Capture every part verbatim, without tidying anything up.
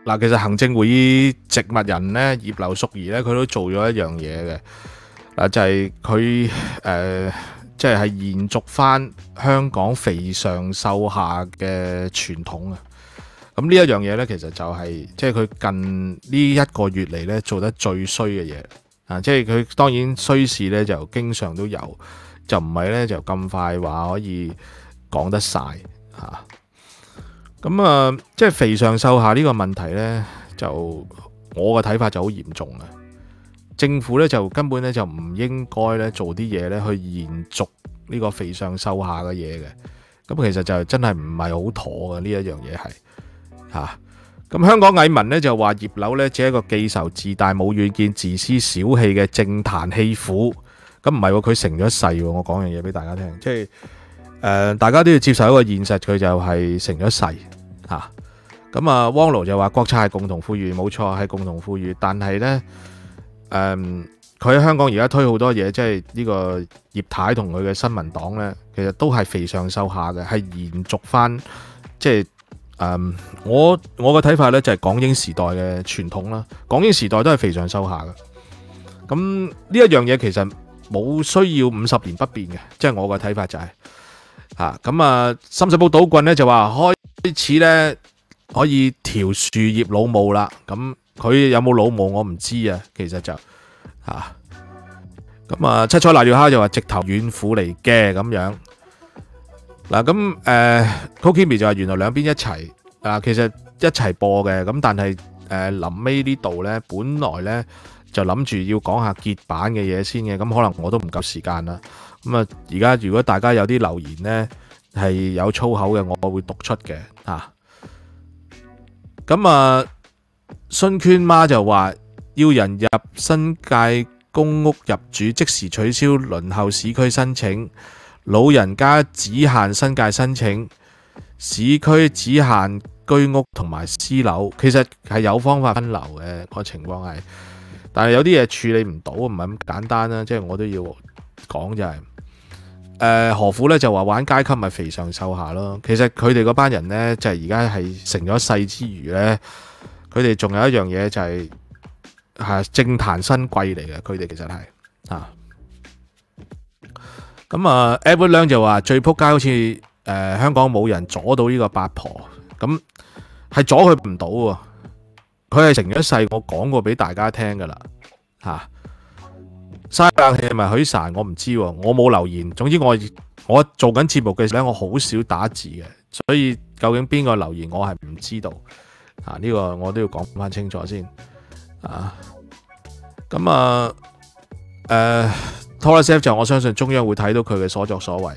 嗱，其實行政會議植物人咧葉劉淑儀咧，佢都做咗一樣嘢嘅，嗱就係佢誒，即係係延續翻香港肥上瘦下嘅傳統啊！咁呢一樣嘢咧，其實就係即係佢近呢一個月嚟咧做得最衰嘅嘢啊！即係佢當然衰事咧就經常都有，就唔係咧就咁快話可以講得晒嚇。咁啊，即係肥上瘦下呢個問題咧，就我嘅睇法就好嚴重啊！政府咧就根本咧就唔應該咧做啲嘢咧去延續呢個肥上瘦下嘅嘢嘅。咁其實就真係唔係好妥嘅呢一樣嘢係。嚇！咁、啊、香港蟻民咧就話葉劉咧只係一個記仇自大、冇遠見、自私小氣嘅政壇棄婦。咁唔係喎，佢成咗世喎。我講樣嘢俾大家聽，即係誒、呃、大家都要接受一個現實，佢就係成咗世嚇。咁啊，汪盧就話國策係共同富裕，冇錯係共同富裕，但係咧誒佢喺香港而家推好多嘢，即係呢個葉太同佢嘅新民黨咧，其實都係肥上瘦下嘅，係延續翻即係。誒、um，我我嘅睇法咧就係港英時代嘅傳統啦，港英時代都係肥上瘦下嘅。咁呢一樣嘢其實冇需要五十年不變嘅，即係我嘅睇法就係嚇。咁啊，深水埗賭棍咧就話開始咧可以調樹葉老母啦。咁佢有冇老母我唔知啊，其實就嚇。咁啊，七彩辣椒蝦就話直頭軟婦嚟嘅咁樣。嗱咁誒 Kokimi 就話原來兩邊一齊啊，其實一齊播嘅，咁但係誒臨尾呢度咧，本來咧就諗住要講下結版嘅嘢先嘅，咁可能我都唔夠時間啦。咁啊，而家如果大家有啲留言咧係有粗口嘅，我會讀出嘅啊。咁啊，信圈媽就話要人入新界公屋入住，即時取消輪候市區申請。老人家只限新界申請，市區只限居屋同埋私樓，其實係有方法分流嘅個情況係，但係有啲嘢處理唔到，唔係咁簡單啦。即係我都要講就係、是，誒、呃、何苦咧就話玩階級咪肥上瘦下咯。其實佢哋嗰班人咧就係而家係成咗世之餘咧，佢哋仲有一樣嘢就係、是、係政壇新貴嚟嘅，佢哋其實係啊。咁啊 Edward Leung 就話最撲街好似誒、呃、香港冇人阻到呢個八婆，咁係阻佢唔到喎，佢係成咗世，我講過俾大家聽噶啦嚇。嘥冷氣係咪許神？我唔知喎，我冇留言。總之我我做緊節目嘅時候咧，我好少打字嘅，所以究竟邊個留言我係唔知道啊。呢、呢個我都要講翻清楚先啊。咁啊誒。呃Tolasef 就我相信中央會睇到佢嘅所作所為，誒、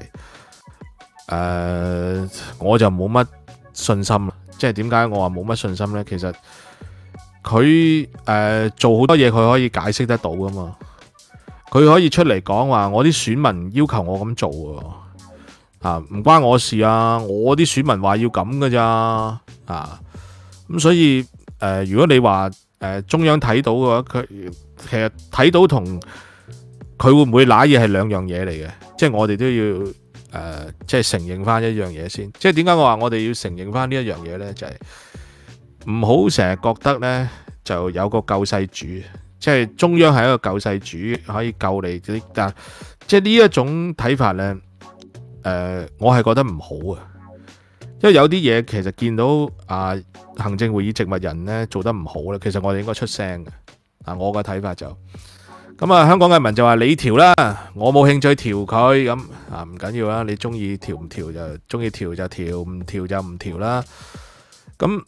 呃、我就冇乜信心啦。即係點解我話冇乜信心呢？其實佢誒、呃、做好多嘢，佢可以解釋得到噶嘛。佢可以出嚟講話，我啲選民要求我咁做喎，啊唔關我事啊，我啲選民話要咁噶咋啊。咁所以誒、呃，如果你話誒、呃、中央睇到嘅話，佢其實睇到同佢會唔會揦嘢係兩樣嘢嚟嘅，即係我哋都要誒、呃，即係承認翻一樣嘢先。即係點解我話我哋要承認翻呢一樣嘢呢？就係唔好成日覺得呢就有個救世主，即係中央係一個救世主可以救你啲，但即係呢一種睇法呢，誒、呃，我係覺得唔好啊。因為有啲嘢其實見到啊、呃，行政會議植物人呢做得唔好咧，其實我哋應該出聲嘅。啊，我嘅睇法就。咁啊，香港嘅民就話你調啦，我冇興趣調佢咁啊，唔緊要啦，你中意調唔調就中意調就調，唔調就唔調啦。咁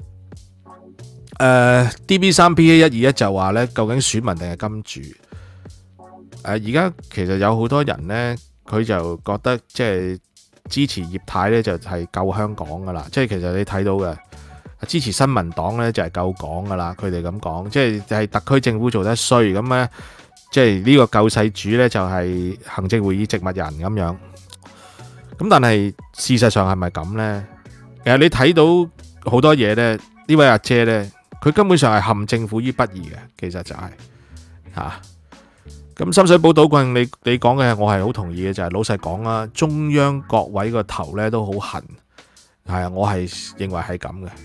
誒 D B 三 P A 一二一就話咧，究竟選民定係金主？誒而家其實有好多人咧，佢就覺得即係支持葉太咧，就係救香港噶啦。即係其實你睇到嘅。支持新民黨咧就係夠講噶啦，佢哋咁講，即係係特區政府做得衰咁咧，即係呢個救世主咧就係行政會議植物人咁樣。咁但係事實上係咪咁咧？其實你睇到好多嘢咧，呢位阿姐咧，佢根本上係陷政府於不義嘅，其實就係嚇。咁深水埗賭棍，你你講嘅我係好同意嘅，就係老實講啦，中央各位個頭咧都好痕，係啊，我係認為係咁嘅。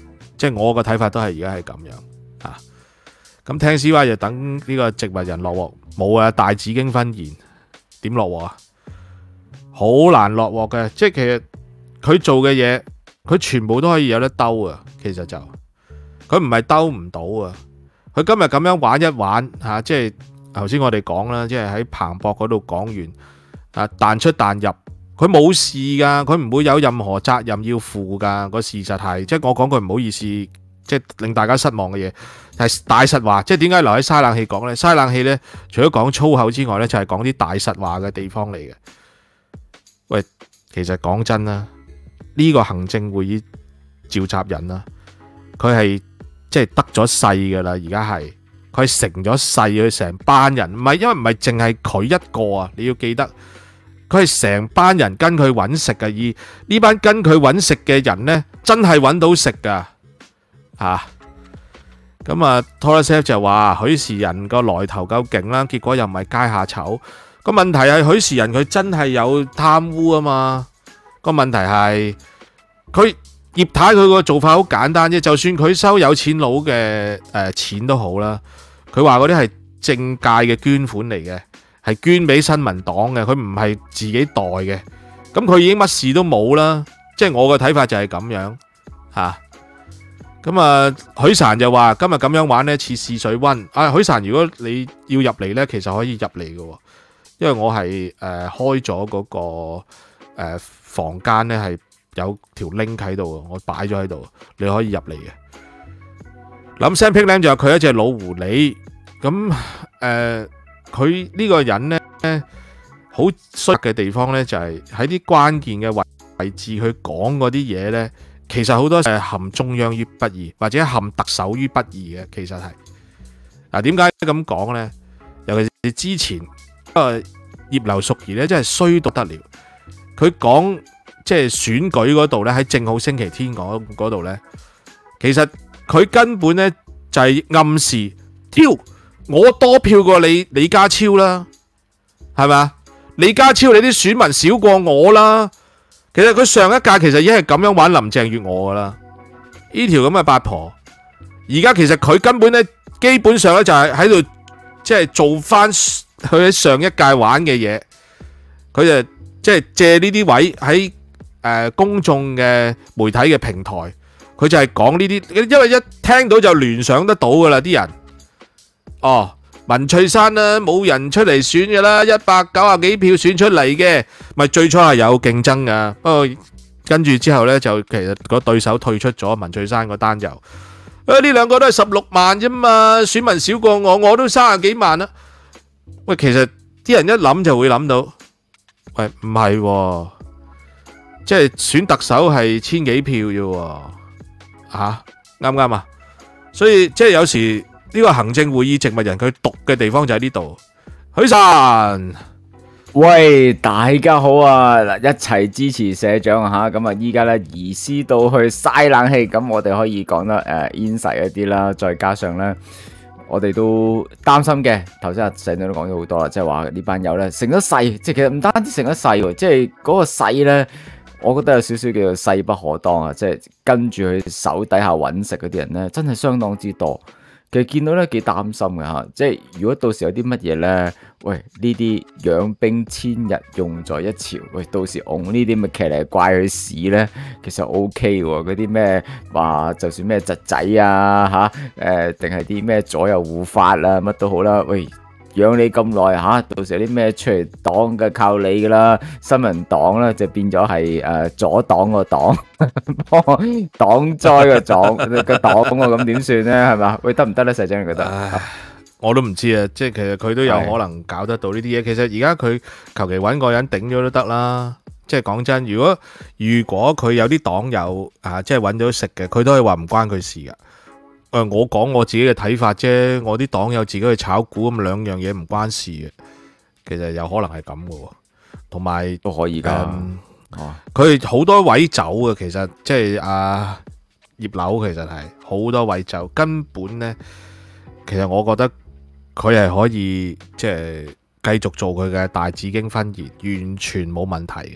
即係我個睇法都係而家係咁樣啊。咁聽 C Y 就等呢個植物人落鑊，冇啊，大紫荊分言點落鑊啊？好難落鑊嘅，即係其實佢做嘅嘢，佢全部都可以有得兜啊。其實就佢唔係兜唔到啊。佢今日咁樣玩一玩吓、啊，即係頭先我哋講啦，即係喺彭博嗰度講完啊，彈出彈入，佢冇事噶，佢唔會有任何責任要負噶。個事實係，即係我講句唔好意思，即係令大家失望嘅嘢，係大實話。即係點解留喺嘥冷氣講呢？嘥冷氣呢，除咗講粗口之外呢，就係講啲大實話嘅地方嚟嘅。喂，其實講真啦，呢個行政會議召集人啦，佢係即係得咗勢噶啦，而家係佢係成咗勢，佢成班人，唔係因為唔係淨係佢一個啊，你要記得，佢係成班人跟佢揾食嘅，而呢班跟佢揾食嘅人呢，真係揾到食噶吓。咁啊 Torres 就話許仕仁個來頭夠勁啦，結果又唔係階下囚。個問題係許仕仁佢真係有貪污啊嘛。個問題係佢葉太佢個做法好簡單啫，就算佢收有錢佬嘅誒錢都好啦，佢話嗰啲係政界嘅捐款嚟嘅，係捐俾新民黨嘅，佢唔係自己袋嘅。咁佢已經乜事都冇啦，即係我嘅睇法就係咁樣吓。咁啊，許仕仁就話今日咁樣玩呢似試水溫。啊，許仕仁如果你要入嚟呢，其實可以入嚟嘅，因為我係誒、呃、開咗嗰、那個誒、呃、房間呢係有條 link 喺度，我擺咗喺度，你可以入嚟嘅。諗 Sam Picklam 就話佢一隻老狐狸，咁誒佢呢個人呢，好衰嘅地方呢，就係喺啲關鍵嘅位位置，佢講嗰啲嘢呢，其實好多係陷中央於不義，或者陷特首於不義嘅。其實係嗱，點解咁講呢？尤其是之前。誒，葉劉淑儀咧真係衰到得了。佢講即係選舉嗰度咧，喺正好星期天嗰嗰度咧，其實佢根本咧就係暗示，挑我多票過你李家超啦，係咪？李家超你啲選民少過我啦。其實佢上一屆其實已經係咁樣玩林鄭月娥噶啦。呢條咁嘅八婆，而家其實佢根本咧基本上咧就係喺度即係做翻。佢喺上一屆玩嘅嘢，佢就即係借呢啲位喺誒公眾嘅媒體嘅平台，佢就係講呢啲，因為一聽到就聯想得到噶啦啲人。哦，文翠珊啦，冇人出嚟選噶啦，一百九十幾票選出嚟嘅，咪最初係有競爭噶，不過跟住之後呢，就其實個對手退出咗，文翠珊個單就，誒呢兩個都係十六萬啫嘛，選民少過我，我都三十幾萬啦。喂，其實啲人一諗就會諗到，喂唔係，即係選特首係千幾票啫，吓啱唔啱啊？所以即係有時呢個行政會議植物人佢毒嘅地方就喺呢度。許仕仁， 喂，大家好啊！嗱，一齊支持社長吓，咁啊，依家咧移師到去嘥冷氣，咁我哋可以講得誒現實一啲啦，再加上咧。我哋都擔心嘅，頭先阿社長都講咗好多啦，即係話呢班友咧成咗勢，即係其實唔單止成咗勢喎，即係嗰個勢咧，我覺得有少少叫做勢不可當啊！即係跟住佢手底下揾食嗰啲人咧，真係相當之多。其實見到咧幾擔心嘅嚇，即係如果到時有啲乜嘢咧，喂呢啲養兵千日用在一朝，喂到時擁呢啲咪騎嚟怪佢屎咧，其實 O K 喎，嗰啲咩話就算咩侄仔啊嚇，誒定係啲咩左右護法啊乜都好啦，喂。養你咁耐嚇，到時有啲咩出嚟黨嘅靠你噶啦，新民黨咧就變咗係誒左黨個黨，黨災個黨個黨喎，咁點算咧？係嘛？喂，得唔得咧？社長你覺得？ 唉，我都唔知啊，即係其實佢都有可能搞得到呢啲嘢。其實而家佢求其揾個人頂咗都得啦。即係講真，如果如果佢有啲黨友啊，即係揾到食嘅，佢都可以話唔關佢事噶。誒，我講我自己嘅睇法啫，我啲黨友自己去炒股咁兩樣嘢唔關事嘅，其實有可能係咁嘅，同埋都可以噶。 哦，佢好多位走嘅，其實即係阿葉劉，其實係好多位走，根本呢，其實我覺得佢係可以即係繼續做佢嘅大紫荊分言，完全冇問題嘅。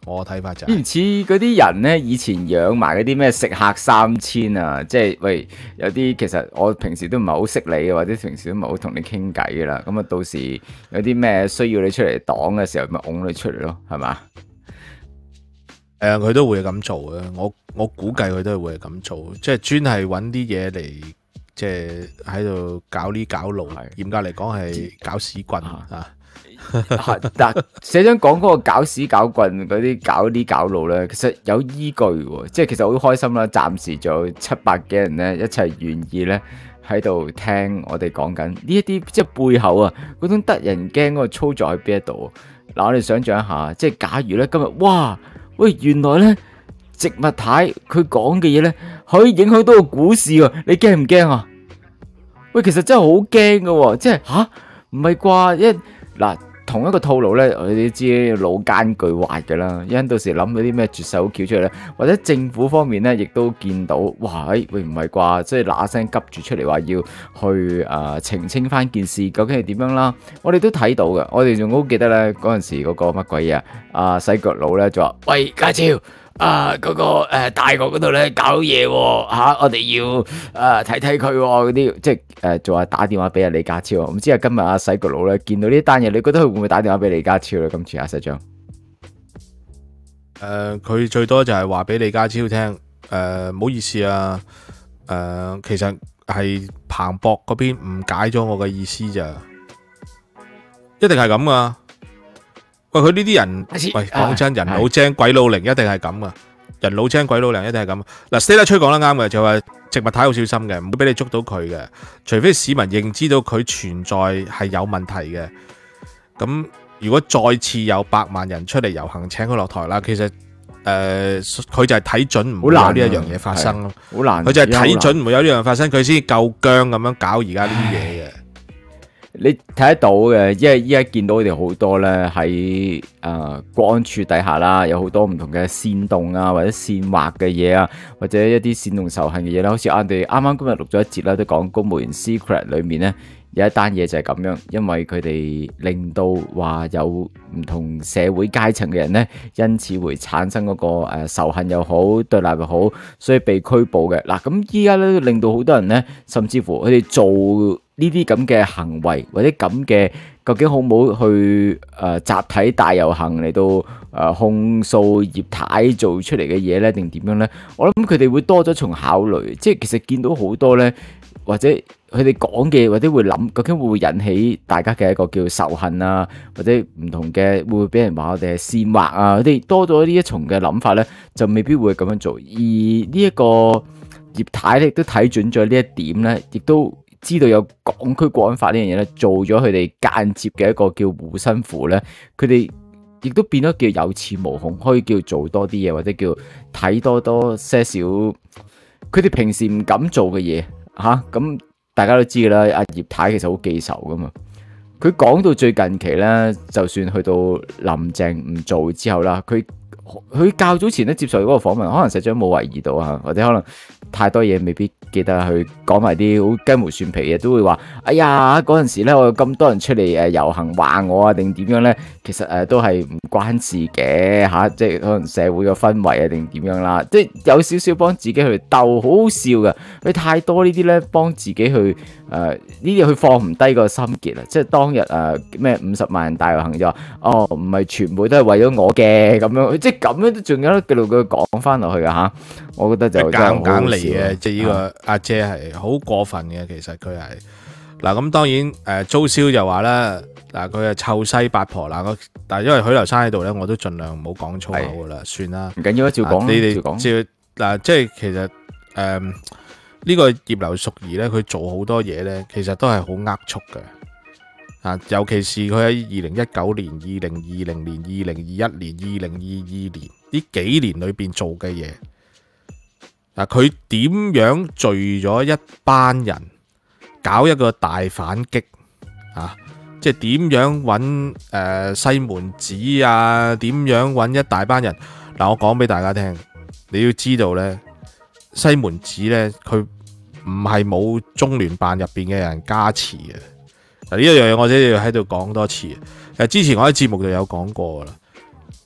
我睇法就唔係、 似嗰啲人咧，以前養埋嗰啲咩食客三千啊，即係喂有啲其實我平時都唔係好識你嘅，或者平時都唔係好同你傾偈嘅啦。咁啊，到時有啲咩需要你出嚟擋嘅時候，咪拱你出嚟咯，係嘛？ 誒佢都會咁做嘅，我我估計佢都係會咁做，即係專係揾啲嘢嚟，即係喺度搞呢搞路。嚴格嚟講係搞屎棍啊！ 但社長講嗰個搞屎搞棍嗰啲搞呢搞路咧，其實有依據喎，即係其實好開心啦。暫時仲有七百幾人咧一齊願意咧喺度聽我哋講緊呢一啲，即係背後啊嗰種得人驚嗰個操作喺邊一度。嗱，我哋想象一下，即係假如咧今日哇喂，原來咧植物太佢講嘅嘢咧可以影響到個股市喎，你驚唔驚啊？喂，其實真係好驚噶，即係吓唔係啩？一嗱。同一個套路咧，我哋都知老奸巨猾嘅啦。因到時諗到啲咩絕世好橋出嚟咧，或者政府方面咧，亦都見到，哇！喂，唔係啩？即係嗱嗱聲急住出嚟話要去誒、呃、澄清翻件事，究竟係點樣啦？我哋都睇到嘅，我哋仲好記得咧嗰陣時嗰個乜鬼嘢啊？阿洗腳佬咧就話：喂，家超！啊！嗰、那個誒、呃、大學嗰度咧搞嘢喎嚇，我哋要誒睇睇佢嗰啲，即係誒仲話打電話俾阿李家超。唔知啊，今日阿洗腳佬咧見到呢單嘢，你覺得佢會唔會打電話俾李家超咧？今次阿石長誒，佢最多就係話俾李家超聽，誒唔好意思啊，誒、呃、其實係彭博嗰邊誤解咗我嘅意思咋，一定係咁噶。喂，佢呢啲人，喂，講真，人老精鬼老靈，一定係咁噶。人老精鬼老靈，一定係咁。嗱 ，Stella 吹講得啱嘅，就話植物太好小心嘅，唔會俾你捉到佢嘅。除非市民認知到佢存在係有問題嘅。咁如果再次有百萬人出嚟遊行，請佢落台啦，其實誒，佢、呃、就係睇準唔會有呢一樣嘢發生咯。 好難， 佢就係睇準唔會有呢樣發生，佢先夠僵咁樣搞而家呢啲嘢嘅。 你睇得到嘅，因為依家見到佢哋好多咧喺誒國安處底下啦，有好多唔同嘅煽動啊，或者煽惑嘅嘢啊，或者一啲煽動仇恨嘅嘢啦。好似我哋啱啱今日錄咗一節啦，都講公務員 secret 裏面咧有一單嘢就係咁樣，因為佢哋令到話有唔同社會階層嘅人咧，因此會產生嗰個誒仇恨又好，對立又好，所以被拘捕嘅。嗱，咁依家咧令到好多人咧，甚至乎佢哋做呢啲咁嘅行為或者咁嘅，究竟好唔好去誒、呃、集體大遊行嚟到誒、呃、控訴葉太做出嚟嘅嘢咧，定點樣咧？我諗佢哋會多咗重考慮，即係其實見到好多咧，或者佢哋講嘅，或者會諗究竟會唔會引起大家嘅一個叫仇恨啊，或者唔同嘅會唔會俾人話我哋係煽惑啊？佢哋多咗呢一重嘅諗法咧，就未必會咁樣做。而呢一個葉太咧，亦都睇準咗呢一點咧，亦都知道有港區國安法呢樣嘢咧，做咗佢哋間接嘅一個叫護身符咧，佢哋亦都變咗叫有恃無恐，可以叫做多啲嘢，或者叫睇多多些少佢哋平時唔敢做嘅嘢吓。咁、啊、大家都知噶啦，阿葉太其實好記仇噶嘛。佢講到最近期咧，就算去到林鄭唔做之後啦，佢佢較早前咧接受嗰個訪問，可能實際冇懷疑到啊，或者可能太多嘢未必記得去講埋啲好雞毛蒜皮嘅，都會話：哎呀，嗰陣時咧，我有咁多人出嚟誒遊行話我啊，定點樣咧？其實誒、呃、都係唔關事嘅嚇、啊，即係可能社會嘅氛圍啊，定點樣啦？即係有少少幫自己去鬥，好好笑噶。佢太多呢啲咧，幫自己去誒呢啲去放唔低個心結啊！即係當日誒咩五十萬人大遊行就話：哦，唔係全部都係為咗我嘅咁樣，即係咁樣都仲有繼續佢講翻落去噶嚇。我覺得就硬硬嚟嘅，即係呢個阿姐係好過分嘅。其實佢係嗱咁，當然誒租銷就話啦，嗱佢係臭西八婆嗱，但係因為許留山喺度咧，我都盡量唔好講粗口噶啦，算啦， 唔緊要啊，照講， 你哋照講， 照嗱，即係其實誒呢、呃這個葉劉淑儀咧，佢做好多嘢咧，其實都係好呃促嘅啊，尤其是佢喺二零一九年、二零二零年、二零二一年、二零二二年呢幾年裏邊做嘅嘢。嗱，佢點樣聚咗一班人搞一個大反擊啊？即係點樣揾誒、呃、西門子啊？點樣揾一大班人？嗱、啊，我講俾大家聽，你要知道呢，西門子呢，佢唔係冇中聯辦入邊嘅人加持嘅。嗱，呢一樣嘢我真係要喺度講多次。誒，之前我喺節目度有講過噶啦。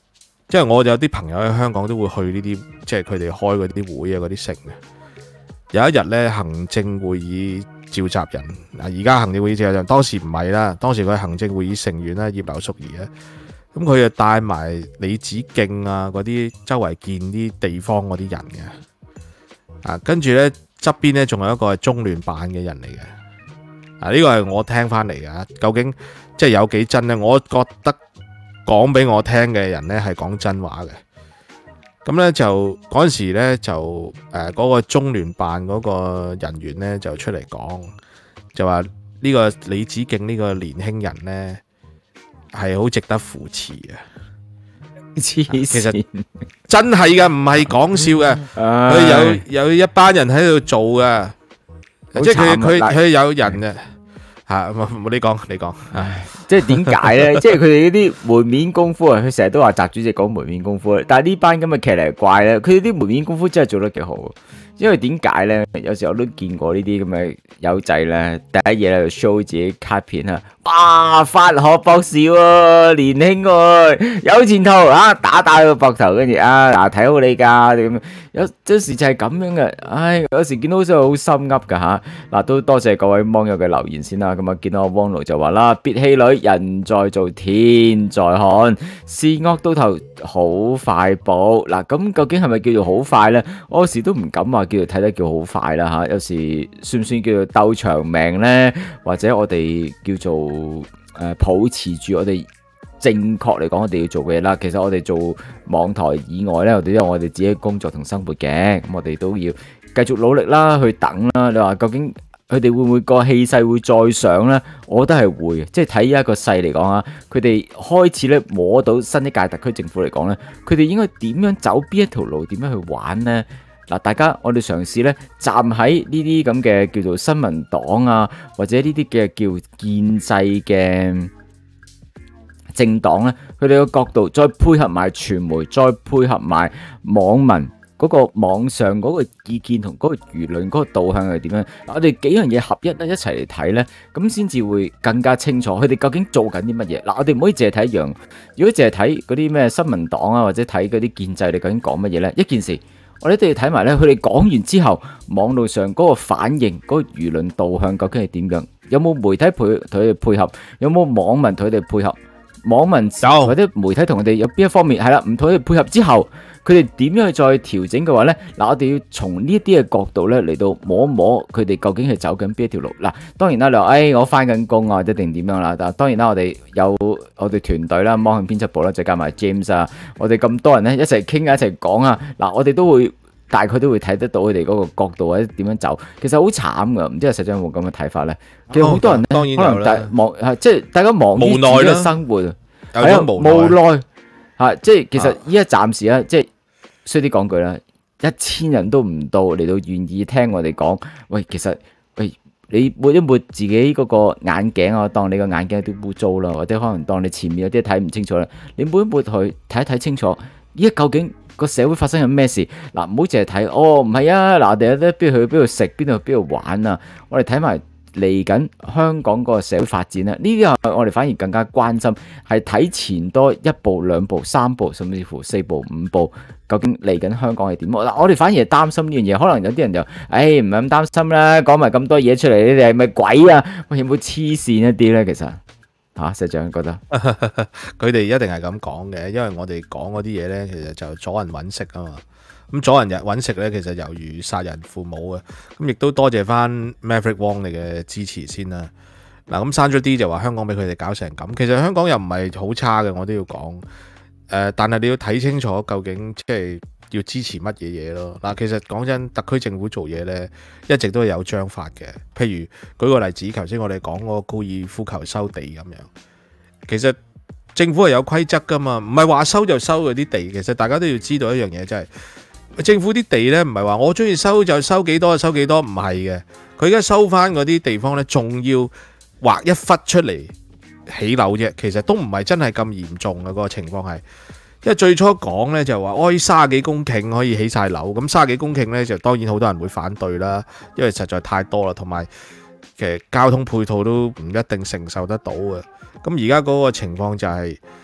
即係我有啲朋友喺香港都會去呢啲，即係佢哋開嗰啲會啊嗰啲成嘅。有一日咧，行政會議召集人嗱，而家行政會議召集人當時唔係啦，當時佢係行政會議成員啦，葉劉淑儀啊，咁佢就帶埋李梓敬啊嗰啲周圍見啲地方嗰啲人嘅，啊，跟住咧側邊咧仲有一個係中聯辦嘅人嚟嘅，啊，呢個係我聽翻嚟嘅，究竟即係有幾真咧？我覺得講俾我聽嘅人咧係講真話嘅。咁咧就嗰陣時咧就誒嗰、呃嗰個中聯辦嗰個人員咧就出嚟講，就話呢個李梓敬呢個年輕人咧係好值得扶持嘅。 黐線， 其實真係嘅，唔係講笑嘅。佢有有一班人喺度做嘅，即係佢佢佢有人嘅嚇。冇你講，你講。唉。 即係點解咧？即係佢哋呢啲門面功夫啊！佢成日都話習主席講門面功夫，但係呢班咁嘅騎呢怪咧，佢哋啲門面功夫真係做得幾好。因為點解咧？有時候我都見過呢啲咁嘅友仔咧，第一嘢喺度 show 自己卡片啊！哇，法學博士喎、啊，年輕喎、啊，有前途啊！打打佢個膊頭，跟住啊嗱，睇好你㗎咁。有有時就係咁樣嘅，唉，有時見到真係好心噏㗎吓。嗱，都多謝各位網友嘅留言先啦。咁啊，見到阿汪盧就話啦，別氣餒，人在做天在看，善惡到頭好快報。嗱，咁究竟係咪叫做好快咧？我有時都唔敢話叫做睇得叫好快啦吓。有時算唔算叫做鬥長命咧？或者我哋叫做誒、呃、保持住我哋正確嚟講，我哋要做嘅嘢啦。其實我哋做網台以外咧，我哋都有我哋自己嘅工作同生活嘅。咁我哋都要繼續努力啦，去等啦。你話究竟佢哋會唔會個氣勢會再上咧？我覺得係會，即係睇一個勢嚟講啊。佢哋開始咧摸到新一屆特區政府嚟講咧，佢哋應該點樣走邊一條路，點樣去玩咧？嗱，大家我哋嘗試咧站喺呢啲咁嘅叫做新民黨啊，或者呢啲嘅叫建制嘅政黨咧，佢哋嘅角度再配合埋傳媒，再配合埋網民嗰個網上嗰個意見同嗰個輿論嗰個導向係點樣？我哋幾樣嘢合一咧，一齊嚟睇咧，咁先至會更加清楚佢哋究竟做緊啲乜嘢。嗱，我哋唔可以淨係睇一樣，如果淨係睇嗰啲咩新民黨啊，或者睇嗰啲建制，你究竟講乜嘢咧？一件事。我哋一定要睇埋咧，佢哋講完之後，網絡上嗰個反應、嗰、嗰個輿論導向究竟係點樣？有冇媒體配同佢哋配合？有冇網民同佢哋配合？網民或者媒體同佢哋有邊一方面係啦，唔同佢哋配合之後，佢哋點樣去再調整嘅話咧？嗱，我哋要從呢一啲嘅角度咧嚟到摸一摸佢哋究竟係走緊邊一條路。嗱，當然啦，你話誒、哎、我翻緊工啊，一定點樣啦？但係當然啦，我哋有我哋團隊啦，網向編輯部啦，再加埋 James 啊，我哋咁多人咧一齊傾啊，一齊講啊。嗱，我哋都會大概都會睇得到佢哋嗰個角度或者點樣走。其實好慘噶，唔知實際有冇咁嘅睇法咧？其實好多人咧， 當然可能大忙係即係大家忙於自己嘅生活， 係啊，無奈嚇，即係其實依家暫時咧，即係衰啲講句啦，一千人都唔到嚟到願意聽我哋講。喂，其實喂，你抹一抹自己嗰個眼鏡啊，當你個眼鏡有啲污糟啦，或者可能當你前面有啲睇唔清楚啦，你抹一抹佢睇一睇清楚，依家究竟個社會發生緊咩事？嗱，唔好淨係睇哦，唔係啊，嗱，我哋咧邊度去邊度食，邊度去邊度玩啊，我哋睇埋嚟緊香港個社會發展咧，呢啲係我哋反而更加關心，係睇前多一步、兩步、三步，甚至乎四步、五步，究竟嚟緊香港係點？嗱，我哋反而係擔心呢樣嘢，可能有啲人就，誒唔係咁擔心啦，講埋咁多嘢出嚟，你哋係咪鬼啊？喂，有冇黐線一啲咧？其實嚇，社長覺得佢哋一定係咁講嘅，因為我哋講嗰啲嘢咧，其實就阻人揾食啊嘛。咁阻人日揾食咧，其實猶如殺人父母嘅。咁亦都多謝翻 Maverick Wong 你嘅支持先啦。嗱，咁刪咗啲就話香港俾佢哋搞成咁，其實香港又唔係好差嘅，我都要講。誒、呃，但係你要睇清楚究竟即係要支持乜嘢嘢咯。嗱，其實講真，特區政府做嘢咧，一直都係有章法嘅。譬如舉個例子，頭先我哋講嗰個高爾夫球收地咁樣，其實政府係有規則噶嘛，唔係話收就收嗰啲地。其實大家都要知道一樣嘢，就係、是。政府啲地咧，唔係話我中意收就收幾多就收幾多，唔係嘅。佢而家收翻嗰啲地方咧，仲要劃一忽出嚟起樓啫。其實都唔係真係咁嚴重嘅，嗰個情況係，因為最初講咧就話，哦，三十幾公頃可以起晒樓，咁三十幾公頃咧就當然好多人會反對啦，因為實在太多啦，同埋其實交通配套都唔一定承受得到嘅。咁而家嗰個情況就係、是。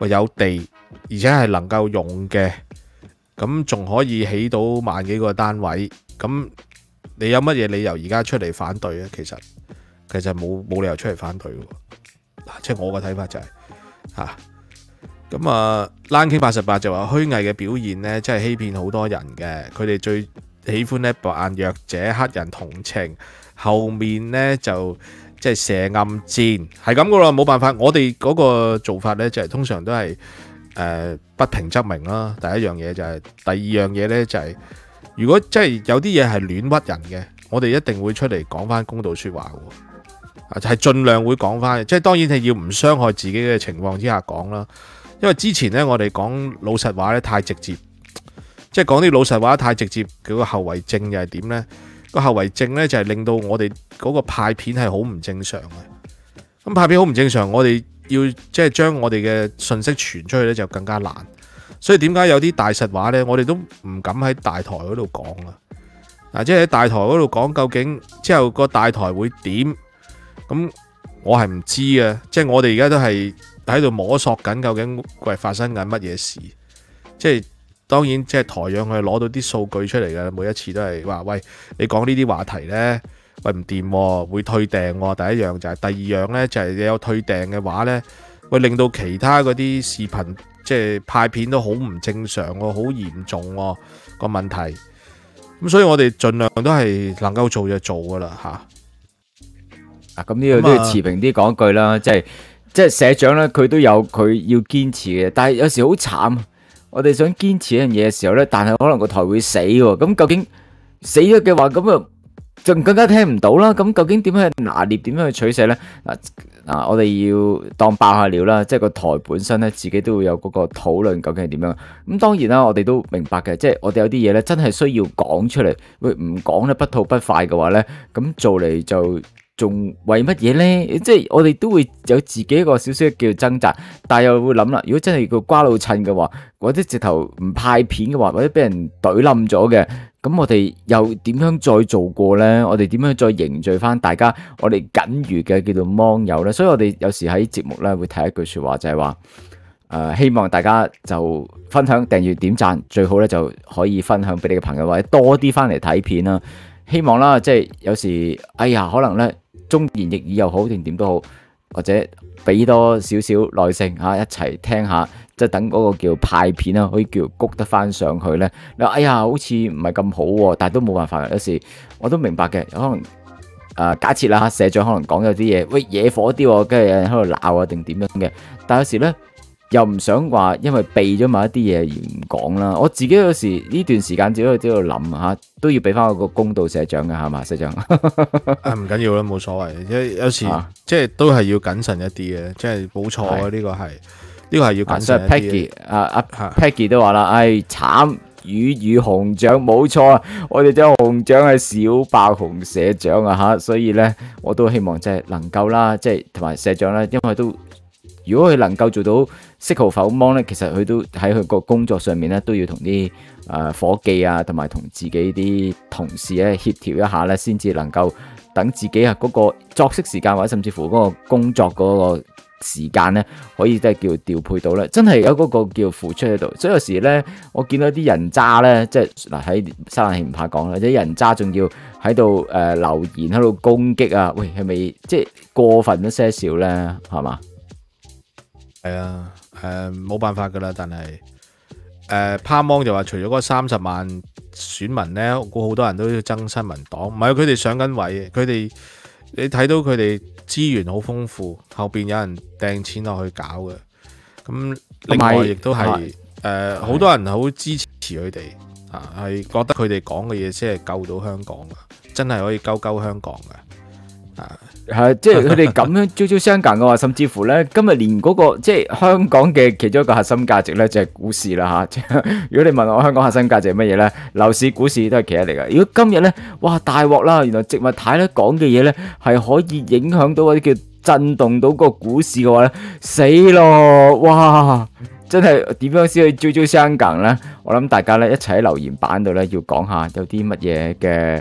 喂有地，而且係能夠用嘅，咁仲可以起到萬幾個單位，咁你有乜嘢理由而家出嚟反對咧？其實其實冇冇理由出嚟反對嘅，即係我嘅睇法就係嚇。咁啊，Lion King八十八就話虛偽嘅表現呢，真係欺騙好多人嘅。佢哋最喜歡咧扮弱者、黑人同情，後面呢就即係射暗箭，係咁噶啦，冇辦法。我哋嗰個做法呢，就係、是、通常都係誒、呃、不平則鳴啦。第一樣嘢就係、是，第二樣嘢呢就係、是，如果真係有啲嘢係亂屈人嘅，我哋一定會出嚟講翻公道説話嘅，係盡量會講翻。即係當然係要唔傷害自己嘅情況之下講啦。因為之前咧，我哋講老實話咧太直接，即係講啲老實話太直接，佢個後遺症又係點呢？個後遺症咧就係令到我哋嗰個派片係好唔正常嘅。咁派片好唔正常，我哋要即係將我哋嘅信息傳出去咧就更加難。所以點解有啲大實話咧，我哋都唔敢喺大台嗰度講啊！嗱，即係喺大台嗰度講，究竟之後個大台會點？咁我係唔知嘅，即係我哋而家都係喺度摸索緊，究竟係發生緊乜嘢事？即係當然，即係台養佢攞到啲數據出嚟嘅，每一次都係話：喂，你講呢啲話題呢，喂唔掂喎，會退訂喎。第一樣就係、是，第二樣呢，就係、是、你有退訂嘅話呢，會令到其他嗰啲視頻即係派片都好唔正常喎，好嚴重喎個問題。咁所以我哋盡量都係能夠做就做噶啦嚇。 啊，咁呢度都要持平啲講句啦，即係。即係社長咧，佢都有佢要堅持嘅，但係有時好慘。我哋想堅持一樣嘢嘅時候咧，但係可能個台會死喎。咁究竟死咗嘅話，咁啊就更加聽唔到啦。咁究竟點樣去拿捏，點樣去取捨咧？嗱嗱，我哋要當爆下料啦。即係個台本身咧，自己都會有嗰個討論，究竟係點樣？咁當然啦，我哋都明白嘅。即係我哋有啲嘢咧，真係需要講出嚟。喂，唔講咧，不吐不快嘅話咧，咁做嚟就。仲為乜嘢呢？即係我哋都會有自己一個少少叫掙扎，但係又會諗啦。如果真係個瓜老襯嘅話，或者直頭唔派片嘅話，或者俾人懟冧咗嘅，咁我哋又點樣再做過呢？我哋點樣再凝聚翻大家我哋僅餘嘅叫做芒友呢？所以我哋有時喺節目咧會提一句說話，就係話誒，希望大家就分享、訂閱、點讚，最好咧就可以分享俾你嘅朋友，或者多啲翻嚟睇片啦。希望啦，即係有時哎呀，可能咧。忠言逆耳又好定點都好，或者俾多少少耐性嚇、啊，一齊聽下，即係等嗰個叫派片啦，可以叫谷得翻上去咧。你話哎呀，好似唔係咁好喎，但係都冇辦法嘅。有時我都明白嘅，可能誒、呃、假設啦，社長可能講有啲嘢，喂惹火啲喎，跟住有人喺度鬧啊定點樣嘅，但係有時咧。又唔想話，因為避咗某一啲嘢而唔講啦。我自己有時呢段時間只喺度諗嚇，都要俾翻我個公道社長嘅係嘛，社長。 啊唔緊要啦，冇所謂。有有時、啊、即係都係要謹慎一啲嘅，即係冇錯嘅呢個係呢、呢個係要謹慎一啲。Peggy 啊啊 Peggy 都話啦，唉慘，魚與熊掌冇錯啊！我哋將熊掌係小爆熊社長啊嚇，所以咧我都希望即係能夠啦，即係同埋社長咧，因為都。如果佢能夠做到適毫否芒咧，其實佢都喺佢個工作上面咧，都要同啲誒夥計啊，同埋同自己啲同事咧協調一下咧，先至能夠等自己啊嗰個作息時間或者甚至乎嗰個工作嗰個時間咧，可以即係叫調配到咧，真係有嗰個叫付出喺度。所以有時咧，我見到啲人渣咧，即係嗱喺生冷氣唔怕講啦，啲人渣仲要喺度誒留言喺度攻擊啊，喂係咪即係過分咗些少咧？係嘛？ 係啊，誒、呃、冇辦法噶啦，但係誒趴芒就話除咗嗰三十萬選民咧，我估好多人都要憎新聞黨，唔係佢哋上緊位，佢哋你睇到佢哋資源好豐富，後邊有人掟錢落去搞嘅，咁另外亦都係誒好多人好支持佢哋啊，係覺得佢哋講嘅嘢先係救到香港噶，真係可以救救香港噶啊！ 係，即係佢哋咁樣朝朝相近嘅話，甚至乎咧，今日連嗰、那個即係香港嘅其中一個核心價值咧，就係、是、股市啦吓。如果你問我香港核心價值係乜嘢咧，樓市、股市都係其一嚟嘅。如果今日咧，哇大鑊啦！原來植物太咧講嘅嘢咧，係可以影響到或者叫震動到個股市嘅話咧，死咯！哇，真係點樣先去朝朝相近咧？我諗大家咧一齊喺留言板度咧，要講下有啲乜嘢嘅。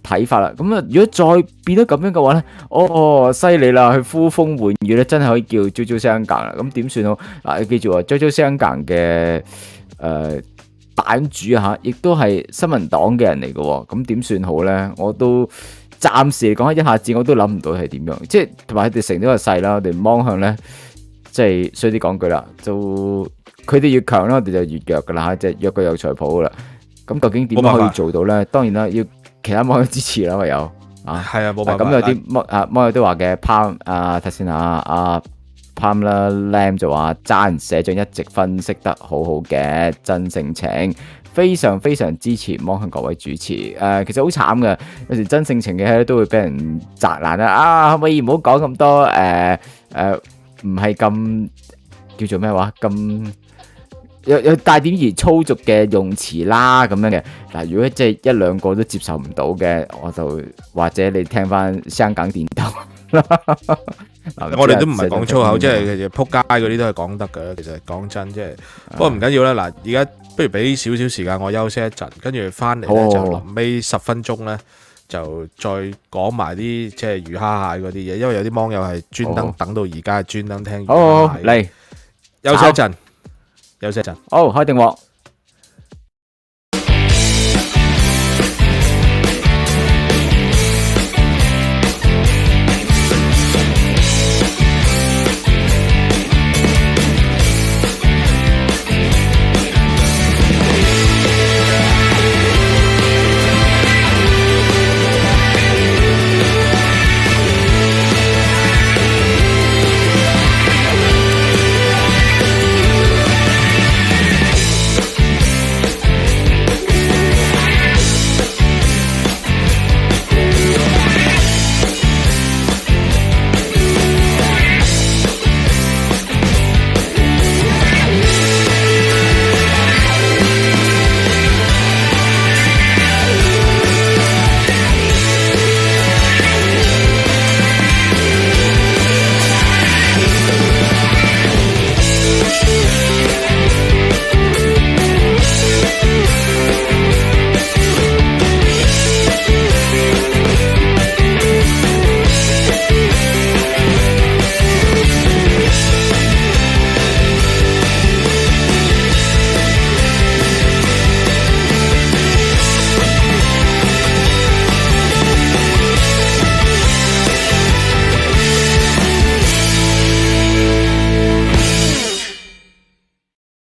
睇法啦。咁啊，如果再變得咁樣嘅話咧，哦，犀利啦！佢呼風喚雨咧，真係可以叫 JoJo 香港啦。咁點算好？嗱，你記住啊 ，JoJo 香港嘅誒版主嚇，亦都係新聞黨嘅人嚟嘅喎。咁點算好咧？我都暫時嚟講，一下子我都諗唔到係點樣。即係同埋佢哋成咗個勢啦，我哋芒向咧，即係衰啲講句啦，就佢哋越強咧，我哋就越弱噶啦嚇，即係弱過有財譜噶啦。咁究竟點樣可以做到咧？當然啦，要其他網友支持啦，唯有啊， 係啊，冇辦法。 咁有啲網啊網友都話嘅 Palm 啊，睇先下啊 Palm 啦 Lam 就話讚社長一直分析得好好嘅，真性情，非常非常支持網向各位主持。誒、呃，其實好慘嘅，有時真性情嘅都會俾人責難啦。啊，可唔可以唔好講咁多誒誒，唔係咁叫做咩話咁？有有帶點而粗俗嘅用詞啦，咁樣嘅嗱，如果即係一兩個都接受唔到嘅，我就或者你聽翻香港電台啦。 我哋都唔係講粗口，即係其實撲街嗰啲都係講得嘅。其實講真，即係不過唔緊要啦。嗱，而家不如俾少少時間我休息一陣，跟住翻嚟咧就臨尾十分鐘咧就再講埋啲即係魚蝦蟹嗰啲嘢，因為有啲網友係專登等到而家，專登聽魚蝦蟹。 嚟休息一陣。休息一陣。 好，開定鑊。